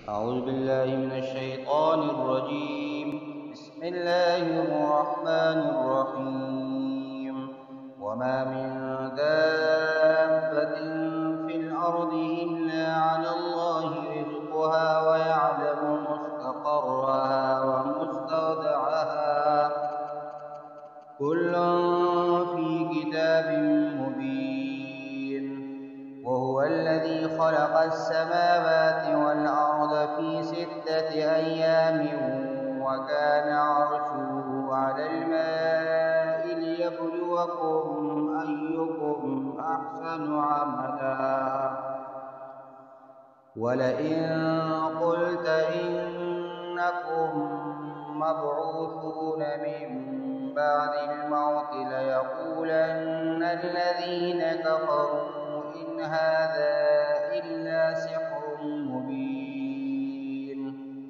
أعوذ بالله من الشيطان الرجيم. بسم الله الرحمن الرحيم. وما من دابة في الأرض إلا على الله رزقها ويعلم مستقرها ومستودعها كل في كتاب مبين. وهو الذي خلق السماوات والأرض في 6 أيام وكان عرشه على الماء ليبلوكم أيكم أحسن عملا. ولئن قلت إنكم مبعوثون من بعد الموت ليقولن الذين كفروا إن هذا إلا سحر مبين.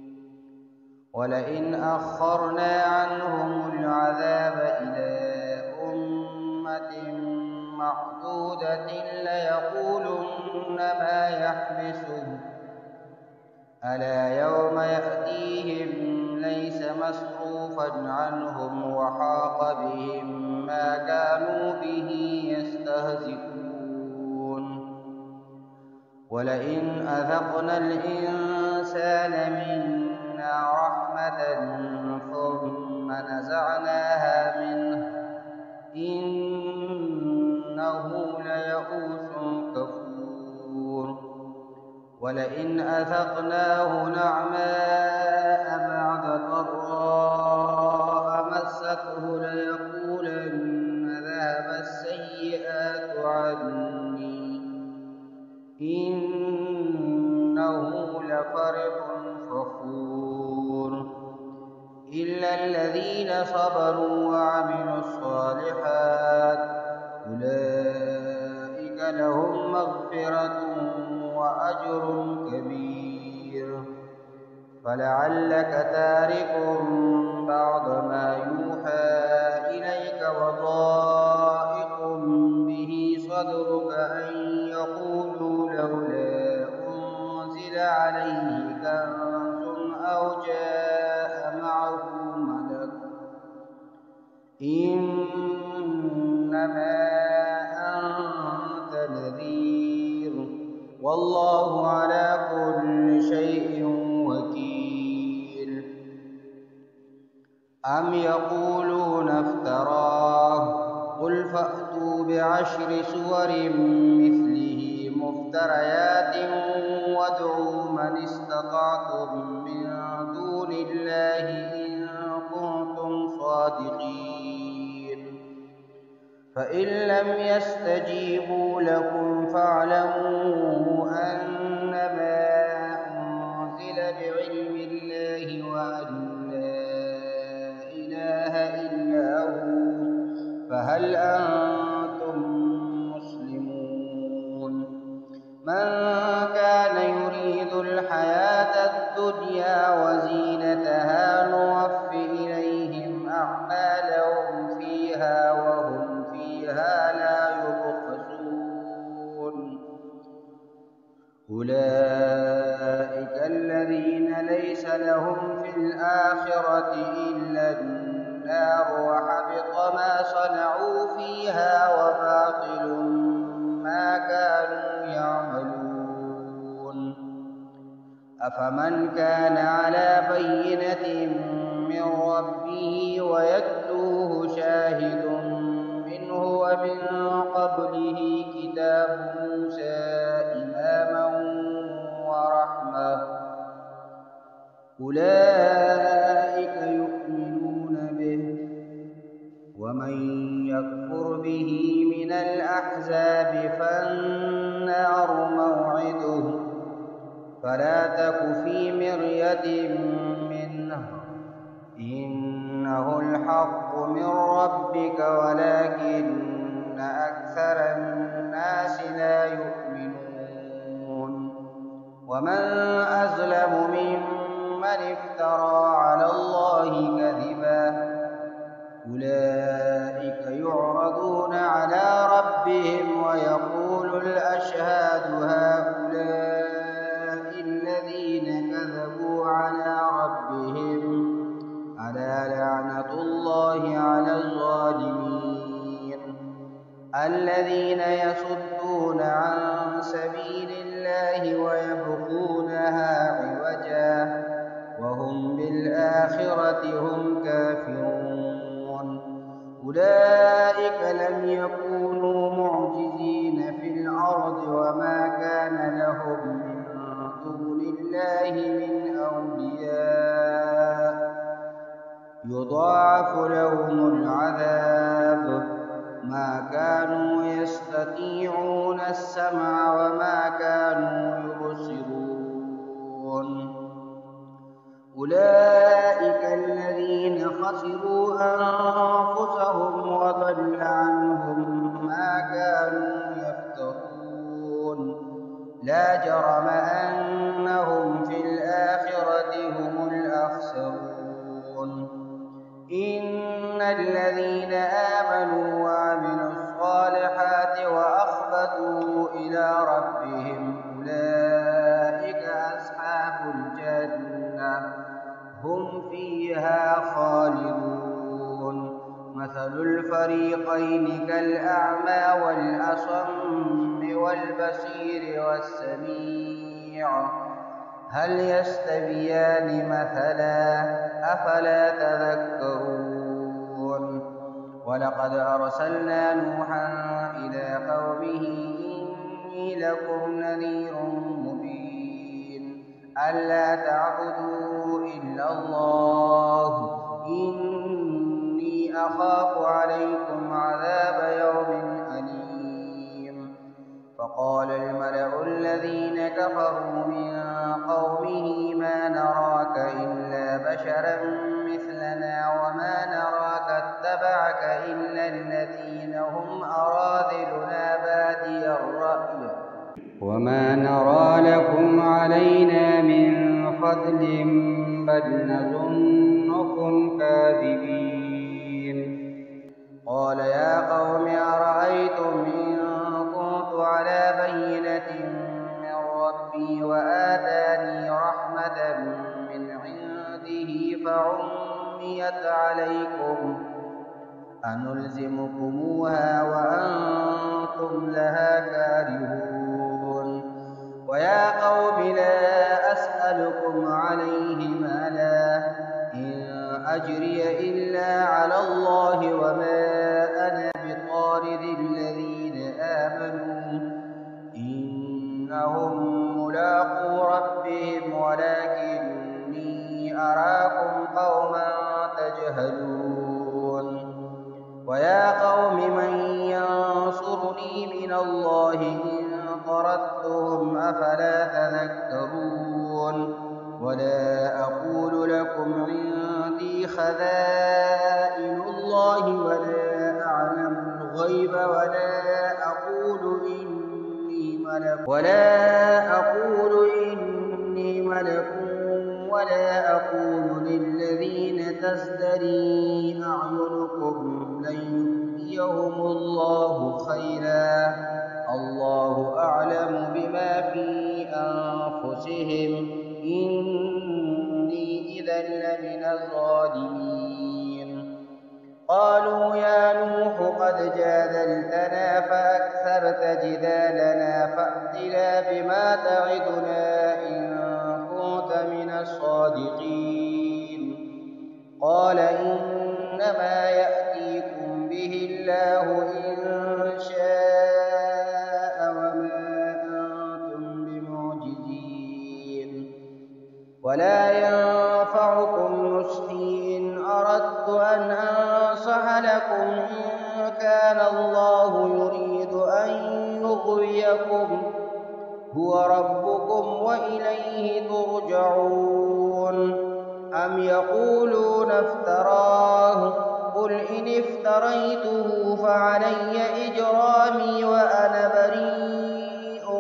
ولئن أخرنا عنهم العذاب إلى أمة معدودة ليقولن ما يحبسه ألا يوم يأتيهم ليس مصروفا عنهم وحاق بهم ما كانوا به يستهزئون. ولئن أذقنا الإنسان منا رحمة ثم نزعناها منه إنه ليئوس كفور. ولئن أذقناه نعماء بعد ضراء مسته ليقولن ذهب السيئات عني إنه لفرح فخور. إلا الذين صبروا وعملوا الصالحات أولئك لهم مغفرة وأجر كبير. فلعلك تارك بعض ما يوحى إليك وضائق به صدرك أن يقولوا لولا أنزل عليه كنز أو جاء معه ملك إنما أنت نذير والله على كل شيء وكيل. أم يقولون افتراه قل فأتوا ب10 سور مثله مفتريات وادعوا من استطعتم من دون الله إن كنتم صادقين. فإن لم يستجيبوا لكم فاعلموا أنما أنزل بعلم الله وأن لا إله إلا هو فهل أنتم مسلمون. من كان يريد الحياة الدنيا وزينتها نوف إليهم أعمالهم فيها وهم فيها لا يبخسون. أولئك الذين ليس لهم في الآخرة إلا النار وحبط ما صنعوا فيها وباطل ما كانوا يعملون. أفمن كان على بينة من ربه ويتلوه شاهد منه ومن قبله كتاب موسى إماما ورحمة أولئك يؤمنون به. ومن يكفر به من الأحزاب فالنار موعده فلا تك في مرية منه إنه الحق من ربك ولكن أكثر الناس لا يؤمنون. ومن أظلم ممن افترى على الله كذبا أولئك يعرضون على ربهم ويقول الأشهاد هؤلاء الذين الله ويبغونها عوجا وهم بالآخرة هم كافرون. أولئك لم يكونوا معجزين في الأرض وما كان لهم من دون الله من أولياء يضاعف لهم العذاب ما كانوا يستطيعون السمع وما كانوا يبصرون. أولئك الذين خسروا أنفسهم وضل عنهم ما كانوا يفترون. لا جرم أنهم في الآخرة هم الأخسرون. إن الذين آمنوا وعملوا الصالحات وأخبتوا إلى ربهم أولئك أصحاب الجنة هم فيها خالدون. مثل الفريقين كالأعمى والأصم والبصير والسميع هل يستويان مثلا أفلا تذكرون. ولقد أرسلنا نوحا إلى قومه إني لكم نذير مبين ألا تعبدوا إلا الله إني أخاف عليكم عذاب يوم أليم. فقال الملأ الذين كفروا من قومه ما نراك إلا بشرا مثلنا وما نراك اتبعك إلا الذين هم أراذلنا بادي الرأي وما نرى لكم علينا من فضل بل نظنكم كاذبين. قال يا قوم أرأيتم إن كنت على بينة من ربي وآتاني رحمة من عنده فعميت عليكم أنلزمكموها وأنتم لها كارهون. ويا قوم لا أسألكم عليه مالا إن أجري إلا على الله وما أنا بطارد الذين آمنوا إنهم ملاقو ربهم ولكني أراكم قوما تجهلون. ويا قوم من ينصرني من الله إن طردتهم أفلا تذكرون. ولا أقول لكم عندي خزائن الله ولا أعلم الغيب ولا أقول إني ملك ولا أقول للذين تزدري أعينكم لن يؤتيهم الله خيرا الله أعلم بما في أنفسهم إني إذا لمن الظالمين. قالوا يا نوح قد جادلتنا فأكثرت جدالنا فأتنا بما تعدنا إن كنت من الصادقين. قال إنما يأتيكم به الله إن شاء وما أنتم بمعجزين. ولا ينفعكم نصحي إن أردت أن أنصح لكم إن كان الله يريد أن يغويكم هو ربكم وإليه ترجعون. أم يقولون افتراه قل إن افتريته فعلي إجرامي وأنا بريء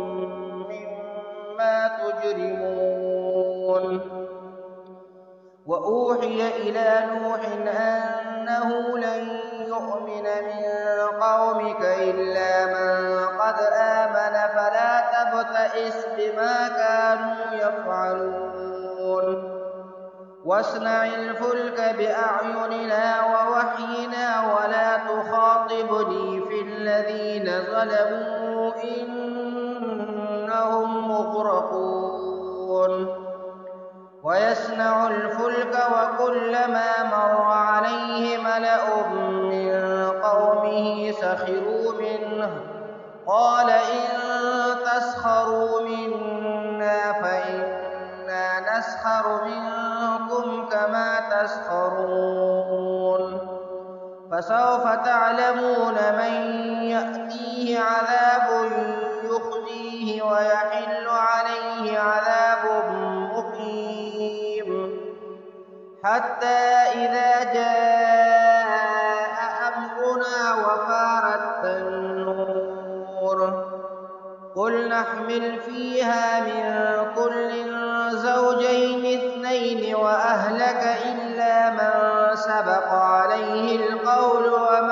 مما تجرمون. وأوحي إلى نوح أنه لن يؤمن من قومك إلا من قد آمن فلا تبتئس بما كانوا يفعلون. واصنع الفلك بأعيننا ووحينا ولا تخاطبني في الذين ظلموا إنهم نسخر منكم كما تسخرون فسوف تعلمون من يأتيه عذاب يخزيه ويحل عليه عذاب مقيم حتى إذا جاء أمرنا وفارت النور قل نحمل فيها من كل زوجين اثنين وأهلك إلا من سبق عليه القول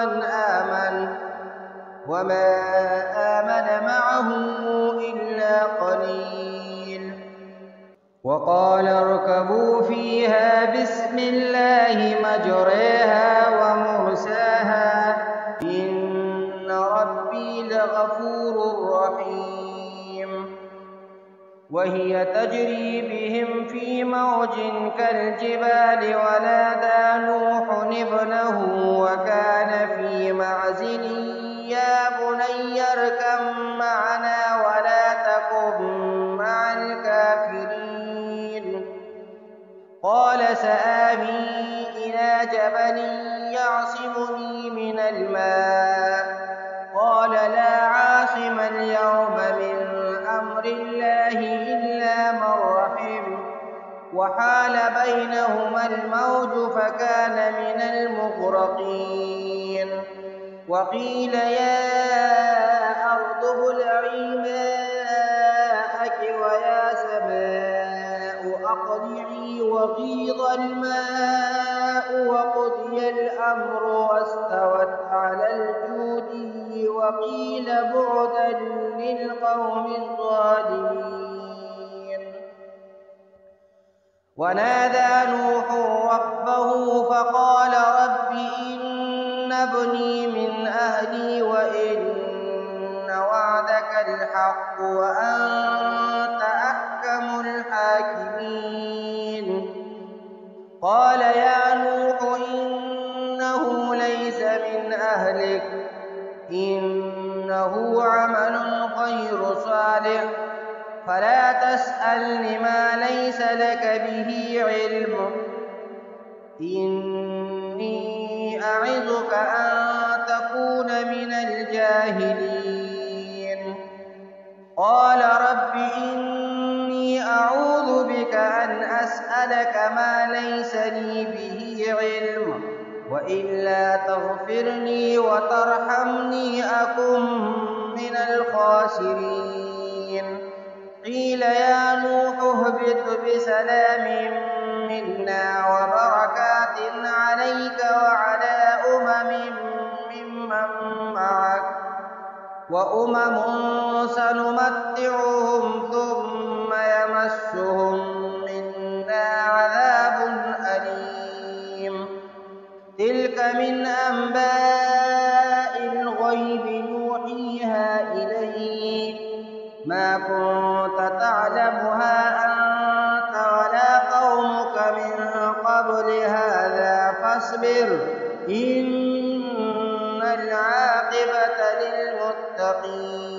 وما آمن معه إلا قليل وقال اركبوا فيها بسم الله مجريها ومرساها إن ربي لغفور رحيم وهي تجري بهم في موج كالجبال ونادى نوح ابنه وكان في معزل يا بني اركب معنا ولا تكن مع الكافرين قال سآوي إلى جبل يعصمني من الماء قال لا عاصم اليوم من أمر الله إلا من رحم وحال بينهما الموج فكان من المغرقين وقيل يا أرض ابلعي ماءك ويا سماء أقلعي وغيض الماء وقضي الأمر واستوت على الجودي وقيل بعدا للقوم الظالمين ونادى نوح ربه فقال رب إن ابني من أهلي وإن وعدك الحق وأنت أحكم الحاكمين قال يا نوح إنه ليس من أهلك إنه عمل غير صالح فلا تسألني ما ليس لك به علم إني أعظك أن تكون من الجاهلين قال رب إني أعوذ بك أن أسألك ما ليس لي به علم وإلا تغفرني وترحمني أكن من الخاسرين قيل يا نوح اهبط بسلام منا وبركات عليك وعلى ممن معك وأمم سنمتعهم ثم يمسهم منا عذاب أليم تلك من أنباء الغيب نوحيها إليك ما كنت تعلمها أنت ولا قومك من قبل هذا فاصبر إن العاقبة للمتقين